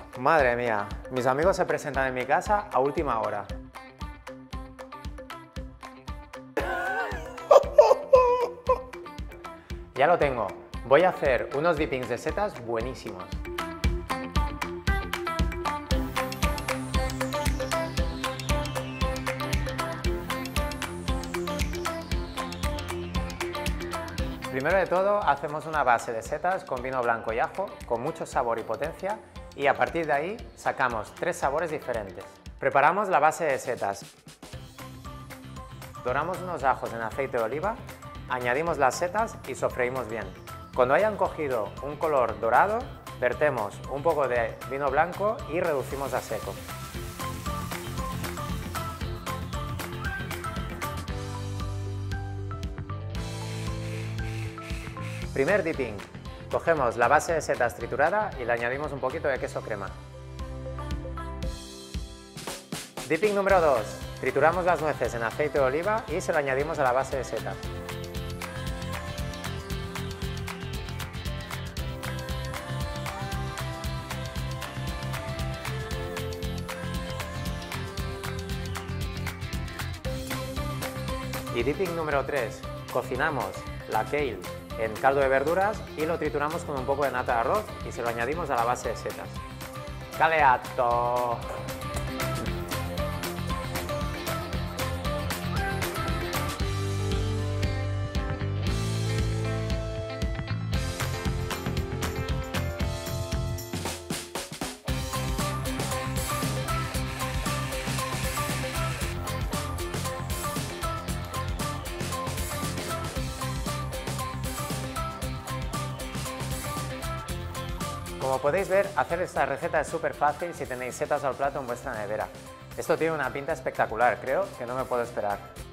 Madre mía, mis amigos se presentan en mi casa a última hora. Ya lo tengo. Voy a hacer unos dippings de setas buenísimos. Primero de todo, hacemos una base de setas con vino blanco y ajo, con mucho sabor y potencia, y a partir de ahí sacamos 3 sabores diferentes. Preparamos la base de setas. Doramos unos ajos en aceite de oliva, añadimos las setas y sofreímos bien. Cuando hayan cogido un color dorado, vertemos un poco de vino blanco y reducimos a seco. Primer dipping. Cogemos la base de setas triturada y le añadimos un poquito de queso crema. Dipping número 2. Trituramos las nueces en aceite de oliva y se lo añadimos a la base de setas. Y dipping número 3. Cocinamos la kale en caldo de verduras y lo trituramos con un poco de nata de arroz y se lo añadimos a la base de setas. ¡Caleato! Como podéis ver, hacer esta receta es súper fácil si tenéis setas al plato en vuestra nevera. Esto tiene una pinta espectacular, creo que no me puedo esperar.